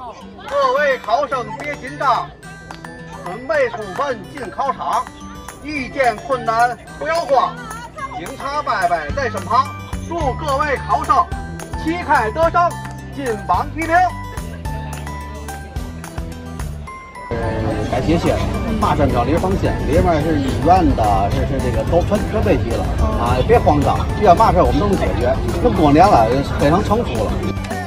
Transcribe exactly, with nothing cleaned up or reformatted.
各位考生别紧张，准备充分进考场，遇见困难不要慌，警察伯伯在身旁。祝各位考生旗开得胜，金榜题名。 呃，该歇歇了。马山庄里放心，里面是医院的，是是这个都全全备齐了啊，别慌张，遇到嘛事我们都能解决。这么多年了，非常成熟了。